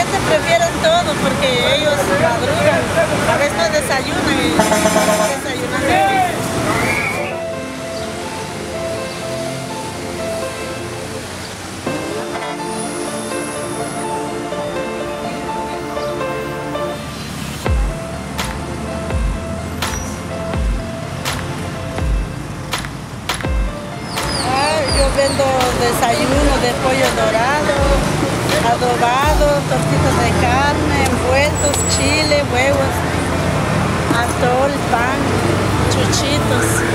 gente prefiere todo porque ellos madrugan, a veces no desayunan y desayunan aquí. Yo vendo desayuno de pollo dorado, adobado, tortitas de carne, envueltos, chile, huevos, atol, pan, chuchitos.